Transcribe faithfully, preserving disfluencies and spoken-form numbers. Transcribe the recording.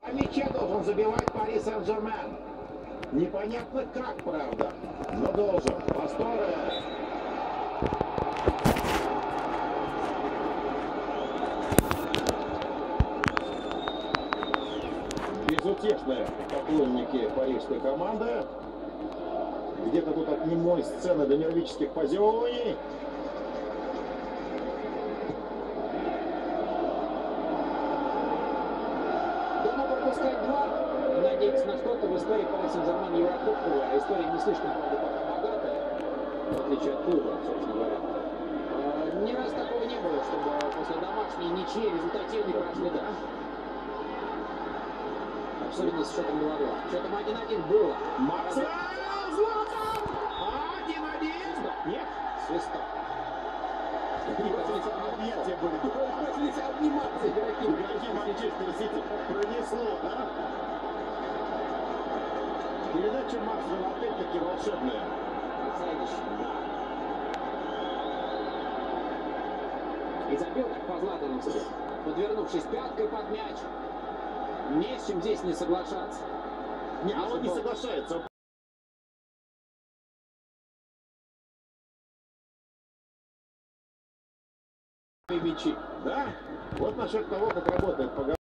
А мяче должен забивать Пари Сен-Жермен. Непонятно как, правда, но должен. Пасторе. Безутешные поклонники парижской команды. Где-то тут от немой сцены до нервических позевываний. Дома пропускать два. Надеяться на что-то в истории Пари Сен-Жермен Еврокубковая. А история не слишком, правда, пока богатая, в отличие от клуба, собственно говоря. А, ни раз такого не было, чтобы после домашней ничьи результативно прошли дальше. Особенно с счетом два-два. Счетом один-один было. Марсель! Златан! один-один! Нет? Свисток. Объятия были. Пришлись обниматься игроки. Игроки Манчестер Сити пронесло, да? Передача Максвелла опять-таки волшебная. И забил так по-златановски, подвернувшись пяткой под мяч. Не с чем здесь не соглашаться. Не, а он не соглашается. Мячи. Да? Вот насчет того, как работает поговорка.